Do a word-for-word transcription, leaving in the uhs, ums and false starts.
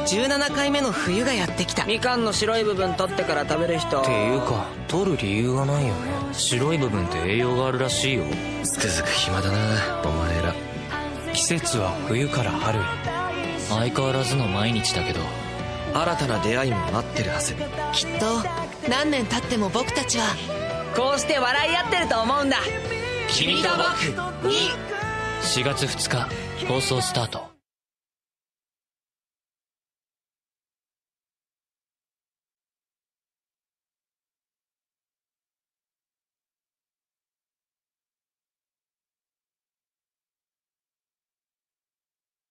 じゅうななかいめの冬がやってきた。 みかんの白い部分取ってから食べる人っていうか取る理由がないよね。白い部分って栄養があるらしいよ。 つくづく暇だなお前ら。 季節は冬から春へ。相変わらずの毎日だけど新たな出会いも待ってるはず。 きっと何年経っても僕たちはこうして笑い合ってると思うんだ。 君と僕にしがつふつか放送スタート。